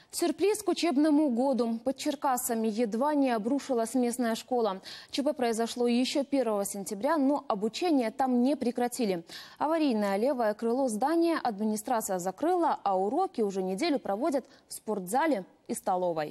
Сюрприз к учебному году. Под Черкасами едва не обрушилась местная школа. ЧП произошло еще 1 сентября, но обучение там не прекратили. Аварийное левое крыло здания администрация закрыла, а уроки уже неделю проводят в спортзале и столовой.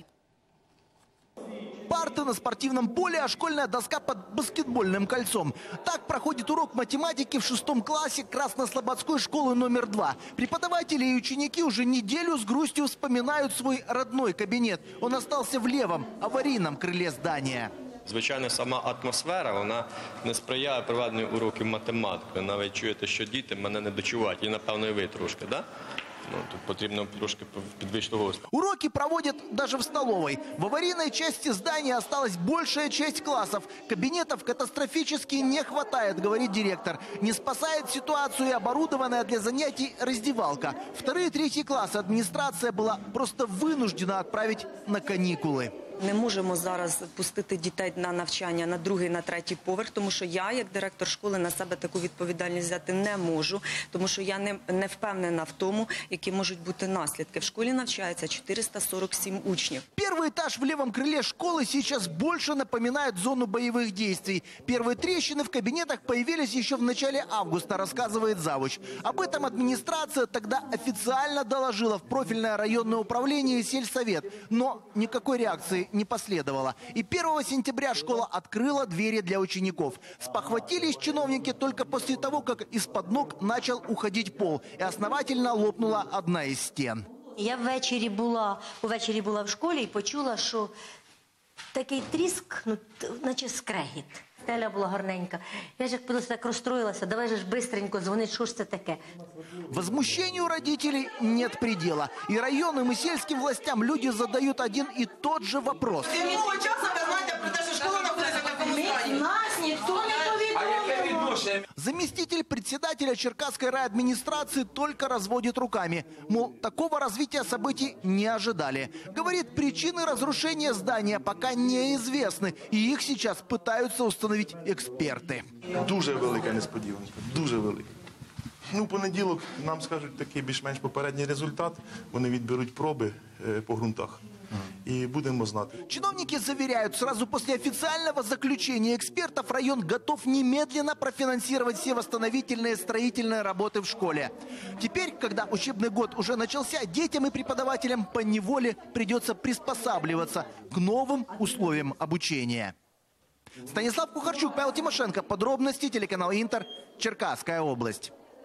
Парты на спортивном поле, а школьная доска под баскетбольным кольцом. Так проходит урок математики в 6 классе Краснослободской школы номер 2. Преподаватели и ученики уже неделю с грустью вспоминают свой родной кабинет. Он остался в левом, аварийном крыле здания. Звичайно, сама атмосфера, вона не сприяє проведенню уроків математики. Навіть чуєте, що діти мене не дочувають. І, напевно, і ви трошки, да? Тут потрібно трошки підвищити голос. Уроки проводят даже в столовой. В аварийной части здания осталась большая часть классов. Кабинетов катастрофически не хватает, говорит директор. Не спасает ситуацию и оборудованная для занятий раздевалка. 2-3 классы администрация была просто вынуждена отправить на каникулы. Не можемо зараз пустити дітей на навчання на 2-й, на 3-й поверх, тому що я, як директор школи, на себе таку відповідальність взяти не можу, тому що я не впевнена в тому, які можуть бути наслідки. В школі навчається 447 учнів. Первый этаж в левом крыле школы сейчас больше напоминает зону боевых действий. Первые трещины в кабинетах появились еще в начале августа, рассказывает завуч. Об этом администрация тогда официально доложила в профильное районное управление и сельсовет. Но никакой реакции не последовало. И 1 сентября школа открыла двери для учеников. Спохватились чиновники только после того, как из-под ног начал уходить пол. И основательно лопнула одна из стен. Я увечері була в школі і почула, що такий тріск, наче скрегіт. Стеля була гарненька. Я ж як просто так розстроїлася, давай же ж бистренько дзвонить, що ж це таке. Возмущению родителей нет предела. И районным, и сельским властям люди задают один и тот же вопрос. Нас ніхто не повідомив. Заместитель председателя Черкасской райадминистрации только разводит руками. Мол, такого развития событий не ожидали. Говорит, причины разрушения здания пока неизвестны. И их сейчас пытаются установить эксперты. Дуже велика несподіванка, дуже велика. В понеділок нам скажуть такий більш-менш попередній результат. Вони відберуть проби по ґрунтах. И будем знать. Чиновники заверяют, сразу после официального заключения экспертов район готов немедленно профинансировать все восстановительные строительные работы в школе. Теперь, когда учебный год уже начался, детям и преподавателям поневоле придется приспосабливаться к новым условиям обучения. Станислав Кухарчук, Павел Тимошенко. Подробности телеканал Интер. Черкасская область.